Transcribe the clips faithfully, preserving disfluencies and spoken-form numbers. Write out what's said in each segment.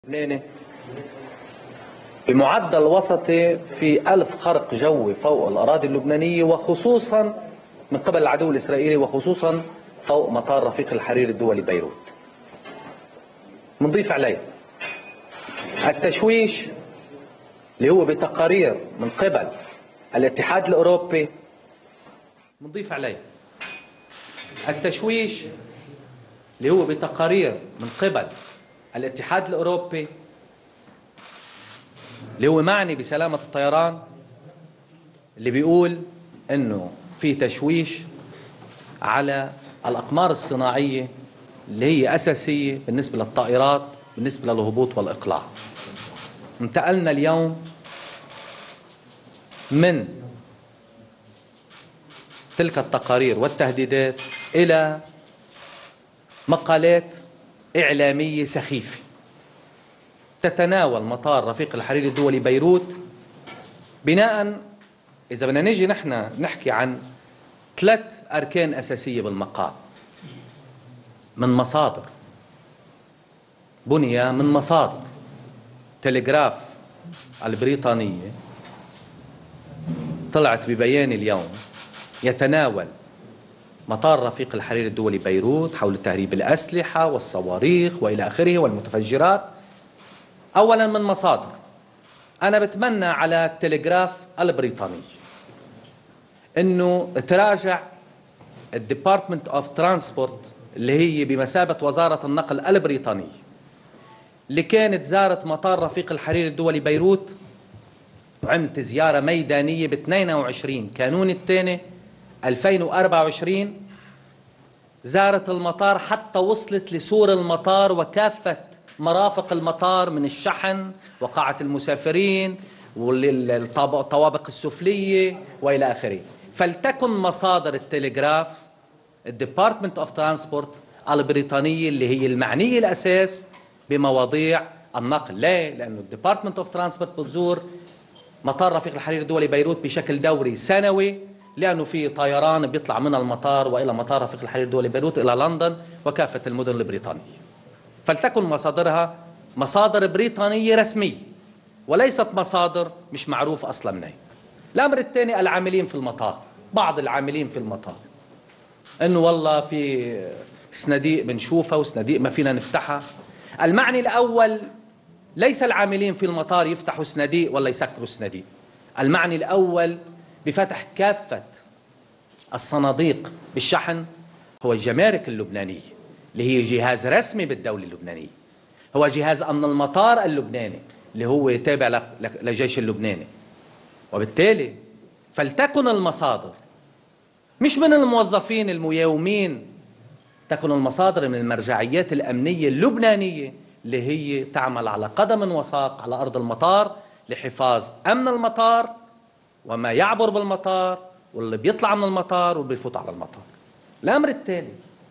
لبناني بمعدل وسطي في ألف خرق جوي فوق الأراضي اللبنانية، وخصوصا من قبل العدو الإسرائيلي، وخصوصا فوق مطار رفيق الحريري الدولي بيروت. بنضيف عليه التشويش اللي هو بتقارير من قبل الاتحاد الأوروبي. بنضيف عليه التشويش اللي هو بتقارير من قبل الاتحاد الأوروبي اللي هو معني بسلامة الطيران، اللي بيقول انه في تشويش على الأقمار الصناعية اللي هي أساسية بالنسبة للطائرات، بالنسبة للهبوط والإقلاع. انتقلنا اليوم من تلك التقارير والتهديدات إلى مقالات إعلامية سخيفة تتناول مطار رفيق الحريري الدولي بيروت بناء، إذا بدنا نيجي نحن نحكي عن ثلاث أركان أساسية بالمقال، من مصادر بني من مصادر تلغراف البريطانية طلعت ببيان اليوم يتناول مطار رفيق الحريري الدولي بيروت حول تهريب الأسلحة والصواريخ وإلى آخره والمتفجرات. أولا من مصادر، أنا بتمنى على التلغراف البريطاني أنه تراجع الديبارتمنت أوف ترانسبورت اللي هي بمثابة وزارة النقل البريطانية، اللي كانت زارت مطار رفيق الحريري الدولي بيروت وعملت زيارة ميدانية ب اثنين وعشرين كانون الثاني ألفين وأربعة وعشرين، زارت المطار حتى وصلت لسور المطار وكافة مرافق المطار من الشحن وقاعة المسافرين والطوابق السفلية وإلى آخره. فلتكن مصادر التلغراف الديبارتمنت اوف ترانسبورت البريطانية اللي هي المعنية الأساس بمواضيع النقل. ليه؟ لأنه الديبارتمنت اوف ترانسبورت بتزور مطار رفيق الحريري الدولي بيروت بشكل دوري سنوي، لأنه في طيران بيطلع من المطار وإلى مطار رفيق الحريري الدولي بيروت إلى لندن وكافة المدن البريطانية. فلتكن مصادرها مصادر بريطانية رسمية وليست مصادر مش معروف أصلا منها. الأمر الثاني، العاملين في المطار، بعض العاملين في المطار إنه والله في صناديق بنشوفها وصناديق ما فينا نفتحها. المعني الأول ليس العاملين في المطار يفتحوا صناديق ولا يسكروا صناديق، المعني الأول بفتح كافة الصناديق بالشحن هو الجمارك اللبنانية اللي هي جهاز رسمي بالدولة اللبنانية، هو جهاز أمن المطار اللبناني اللي هو تابع للجيش اللبناني. وبالتالي فلتكن المصادر مش من الموظفين الميومين، تكن المصادر من المرجعيات الأمنية اللبنانية اللي هي تعمل على قدم وساق على أرض المطار لحفاظ أمن المطار وما يعبر بالمطار واللي بيطلع من المطار واللي بيفوت على المطار. الأمر التالي،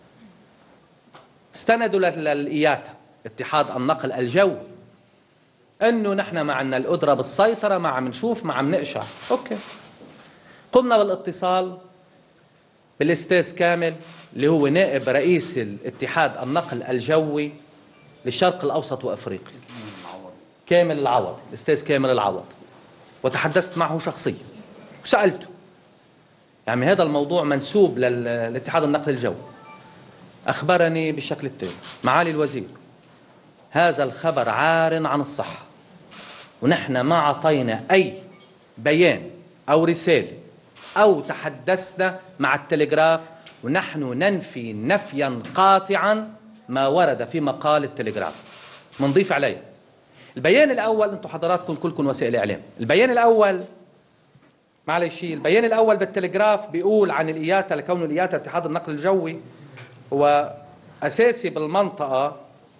استندوا للإياتا اتحاد النقل الجوي انه نحن ما عندنا القدره بالسيطره، ما عم نشوف، ما عم نقشع. اوكي، قمنا بالاتصال بالاستاذ كامل اللي هو نائب رئيس الاتحاد النقل الجوي للشرق الاوسط وافريقيا، كامل العوض، الاستاذ كامل العوض، وتحدثت معه شخصيا وسالته يعني هذا الموضوع منسوب للاتحاد النقل الجوي. أخبرني بالشكل التالي: معالي الوزير، هذا الخبر عار عن الصحة، ونحن ما أعطينا أي بيان أو رسالة أو تحدثنا مع التلغراف، ونحن ننفي نفيا قاطعا ما ورد في مقال التلغراف. منضيف عليه البيان الأول، أنتم حضراتكم كلكم وسائل إعلام، البيان الأول معلش البيان الأول بالتلغراف بيقول عن الإياتا، لكون الإياتا اتحاد النقل الجوي هو أساسي بالمنطقة،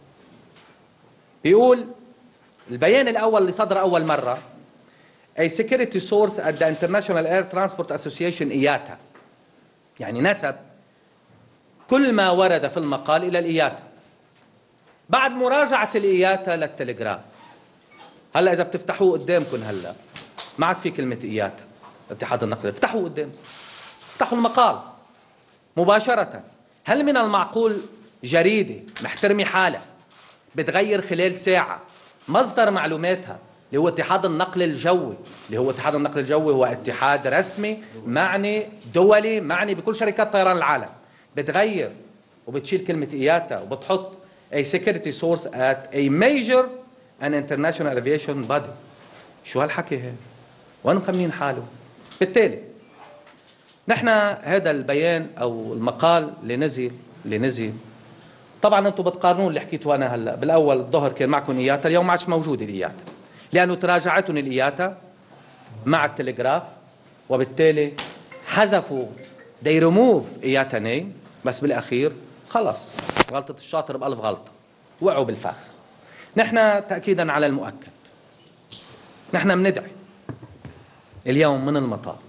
بيقول البيان الأول اللي صدر أول مرة: A security source at the International Air Transport Association إياتا، يعني نسب كل ما ورد في المقال إلى الإياتا. بعد مراجعة الإياتا للتلغراف، هلا إذا بتفتحوه قدامكم هلا ما عاد في كلمة إياتا اتحاد النقل، افتحوا قدام، افتحوا المقال مباشرة. هل من المعقول جريدة محترمة حالها بتغير خلال ساعة مصدر معلوماتها اللي هو اتحاد النقل الجوي، اللي هو اتحاد النقل الجوي هو اتحاد رسمي معني دولي معني بكل شركات طيران العالم، بتغير وبتشيل كلمة إياتا وبتحط a security source at a major and international aviation body. شو هالحكي هذا؟ وين مخمين حاله؟ بالتالي نحن هذا البيان أو المقال اللي نزل اللي نزل طبعا انتم بتقارنون اللي حكيته انا هلا، بالاول الظهر كان معكم اياتا، اليوم ما عادش موجود الاياتا لانه تراجعتهم الاياتا مع التلغراف، وبالتالي حذفوا they remove اياتا نيم، بس بالاخير خلص غلطة الشاطر بألف غلطة، وقعوا بالفخ. نحن تأكيدا على المؤكد نحن بندعي اليوم من المطار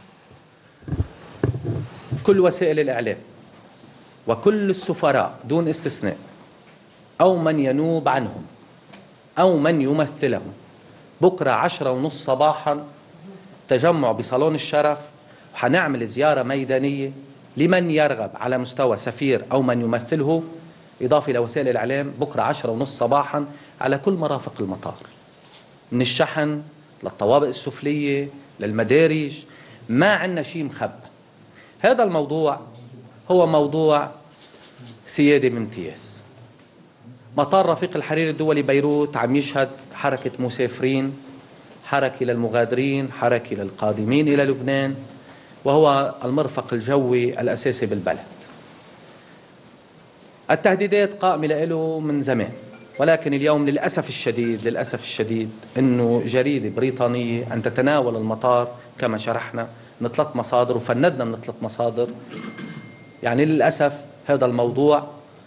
كل وسائل الإعلام وكل السفراء دون استثناء أو من ينوب عنهم أو من يمثلهم بكرة عشرة ونص صباحا تجمع بصالون الشرف، وحنعمل زيارة ميدانية لمن يرغب على مستوى سفير أو من يمثله، إضافة إلى وسائل الإعلام بكرة عشرة ونص صباحا على كل مرافق المطار، من الشحن للطوابق السفلية للمدارج، ما عندنا شيء مخبى. هذا الموضوع هو موضوع سيادة بامتياز. مطار رفيق الحريري الدولي بيروت عم يشهد حركة مسافرين، حركة للمغادرين، حركة للقادمين إلى لبنان، وهو المرفق الجوي الأساسي بالبلد. التهديدات قائمة له من زمان، ولكن اليوم للأسف الشديد للأسف الشديد أنه جريدة بريطانية أن تتناول المطار كما شرحنا من ثلاث مصادر وفندنا من ثلاث مصادر. يعني للأسف هذا الموضوع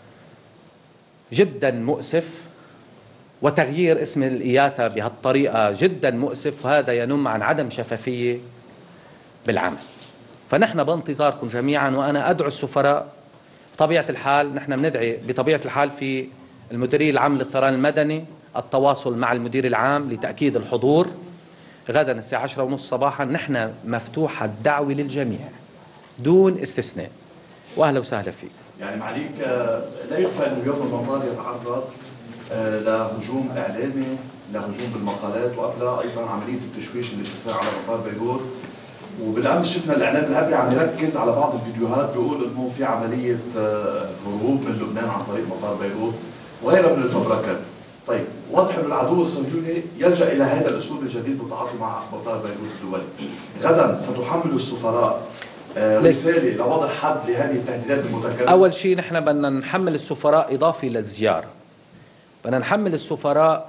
جدا مؤسف، وتغيير اسم الإياتا بهالطريقة جدا مؤسف، وهذا ينم عن عدم شفافية بالعمل. فنحن بانتظاركم جميعا، وأنا أدعو السفراء بطبيعة الحال، نحن بندعي بطبيعة الحال في المديرية العام للطيران المدني التواصل مع المدير العام لتأكيد الحضور غدا الساعة عشرة ونص صباحا. نحن مفتوحة الدعوة للجميع دون استثناء، وأهلا وسهلا فيك. يعني معليك لا يخفى أنه اليوم المطار يتعرض لهجوم إعلامي، لهجوم بالمقالات، وقبلها أيضا عملية التشويش اللي شفناها على مطار بيروت. وبالامس شفنا الاعلام العربي عم يركز على بعض الفيديوهات بيقول انه في عمليه هروب من لبنان عن طريق مطار بيروت وغيرها من الفبركات. طيب واضح انه العدو الصهيوني يلجا الى هذا الاسلوب الجديد بالتعاطي مع مطار بيروت الدولي. غدا ستحمل السفراء رساله لوضع حد لهذه التهديدات المتكرره. اول شيء نحن بدنا نحمل السفراء اضافه للزياره، بدنا نحمل السفراء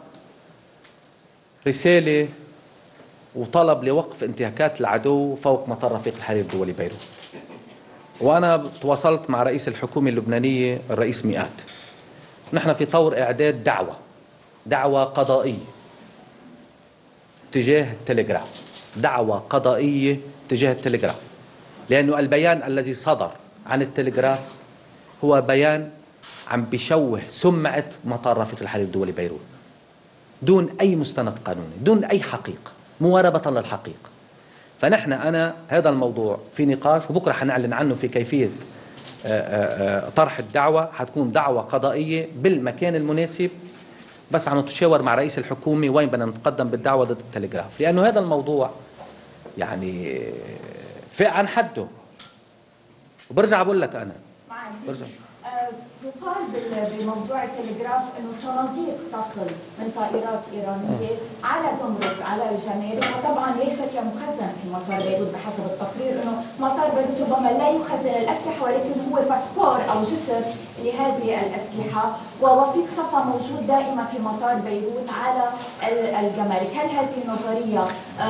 رساله وطلب لوقف انتهاكات العدو فوق مطار رفيق الحريري الدولي بيروت. وأنا تواصلت مع رئيس الحكومة اللبنانية الرئيس مئات، نحن في طور إعداد دعوة دعوة قضائية تجاه التلغراف، دعوة قضائية تجاه التلغراف، لأنه البيان الذي صدر عن التلغراف هو بيان عم بيشوه سمعة مطار رفيق الحريري الدولي بيروت دون أي مستند قانوني، دون أي حقيقة، مواربة للحقيقة. فنحن أنا هذا الموضوع في نقاش، وبكرة حنعلن عنه في كيفية طرح الدعوة. حتكون دعوة قضائية بالمكان المناسب، بس عم نتشاور مع رئيس الحكومة وين بدنا نتقدم بالدعوة ضد التلغراف، لأنه هذا الموضوع يعني في عن حده. وبرجع بقول لك أنا برجع يقال بموضوع التلغراف انه صناديق تصل من طائرات ايرانيه على جمرك على الجمارك، وطبعا ليست كمخزن في مطار بيروت بحسب التقرير، انه مطار بيروت ربما لا يخزن الاسلحه ولكن هو باسبور او جسر لهذه الاسلحه، ووثيق صفا موجود دائما في مطار بيروت على الجمارك. هل هذه النظريه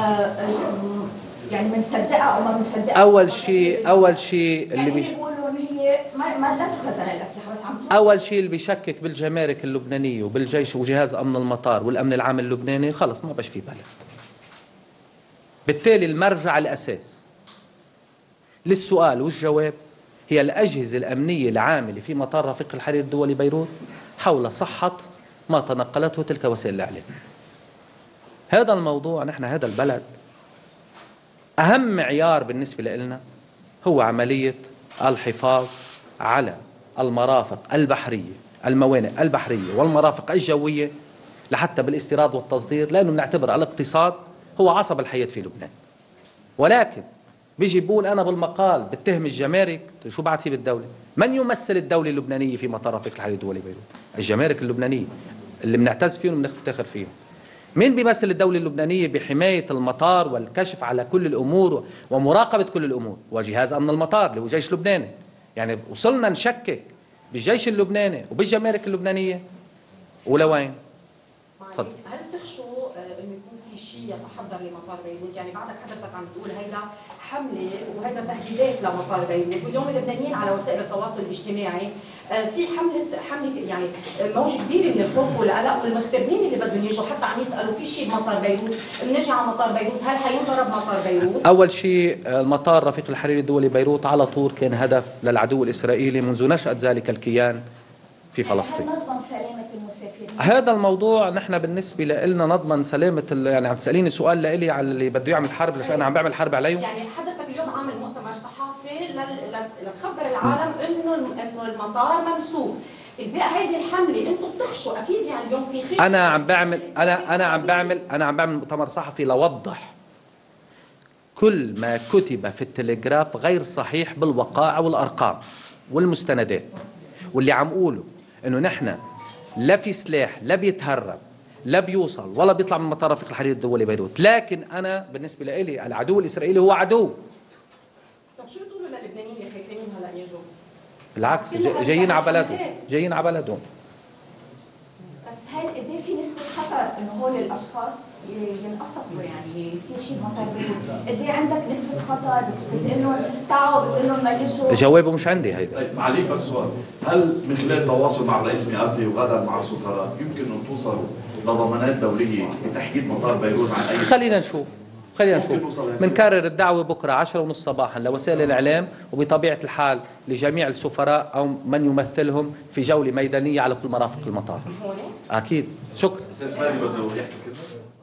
يعني بنصدقها او ما بنصدقها؟ اول شيء اول شيء اللي بيش... ما ما لا تخزن الاسلحه، بس عم اول شيء اللي بيشكك بالجمارك اللبنانيه وبالجيش وجهاز امن المطار والامن العام اللبناني خلص ما بقاش في بلد. بالتالي المرجع الاساس للسؤال والجواب هي الاجهزه الامنيه العامله في مطار رفيق الحريري الدولي بيروت حول صحه ما تنقلته تلك وسائل الاعلام. هذا الموضوع نحن هذا البلد اهم معيار بالنسبه لنا هو عمليه الحفاظ على المرافق البحرية، الموانئ البحرية والمرافق الجوية لحتى بالاستيراد والتصدير، لأنه بنعتبر الاقتصاد هو عصب الحياة في لبنان. ولكن بيجي بقول أنا بالمقال بتهم الجمارك، شو بعد في بالدولة؟ من يمثل الدولة اللبنانية في مطار رفيق الحريري الدولي بيروت؟ الجمارك اللبنانية اللي بنعتز فيهم وبنفتخر فيهم. مين بيمثل الدولة اللبنانية بحماية المطار والكشف على كل الأمور ومراقبة كل الأمور؟ وجهاز أمن المطار اللي هو جيش لبناني. يعني وصلنا نشكك بالجيش اللبناني وبالجمارك اللبنانية ولوين؟ تفضل. هل بتخشوا انه يكون في شيء يتحضر لمطار بيروت؟ يعني بعدك حضرتك عم تقول هيدا حمله وهيدا تهديدات لمطار بيروت، واليوم اللبنانيين على وسائل التواصل الاجتماعي في حمله حمله يعني موج كبير من الخوف والقلق، والمغتربين اللي بدهم يجوا حتى عم يسالوا في شيء بمطار بيروت، بنجي على مطار بيروت، هل حينضرب مطار بيروت؟ اول شيء المطار رفيق الحريري الدولي بيروت على طول كان هدف للعدو الاسرائيلي منذ نشأة ذلك الكيان في فلسطين. هل نضمن سلامة المسافرين؟ هذا الموضوع نحن بالنسبة لنا نضمن سلامة، يعني عم تسأليني سؤال لإلي على اللي بده يعمل حرب، ليش أنا عم بعمل حرب عليهم؟ يعني حضرتك اليوم عامل مؤتمر صحافي لتخبر العالم إنه إنه المطار ممسوك، إزاء هيدي الحملة أنتم بتخشوا أكيد، يعني اليوم في خشية. أنا عم بعمل أنا أنا عم بعمل أنا عم بعمل مؤتمر صحفي لوضح كل ما كتب في التلغراف غير صحيح بالوقائع والأرقام والمستندات، واللي عم قوله إنه نحن لا في سلاح لا بيتهرب لا بيوصل ولا بيطلع من مطار رفيق الحريري الدولي بيروت، لكن أنا بالنسبة لي العدو الإسرائيلي هو عدو. طب شو بتقولوا للبنانيين اللي خايفين هلا يجوا؟ بالعكس جايين على بلدهم، جايين على بلدهم. بس هل قد ايه في نسبة خطر انه هول الاشخاص ينقصفوا، يعني يصير شيء بمطار بيروت؟ قد ايه عندك نسبة خطر بتقول لهم تعوا بتقول لهم ما يجوا؟ جوابه مش عندي هيدا. طيب معاليك بس سؤال، هل من خلال التواصل مع الرئيس ميقاتي وغدا مع السفراء يمكن ان توصلوا لضمانات دولية لتحديد مطار بيروت عن اي؟ خلينا نشوف خلينا نشوف بنكرر الدعوة بكرة عشرة ونص صباحا لوسائل الإعلام وبطبيعة الحال لجميع السفراء أو من يمثلهم في جولة ميدانية على كل مرافق المطار. أكيد. شكرا. استاذ فادي بده يحكي كذا.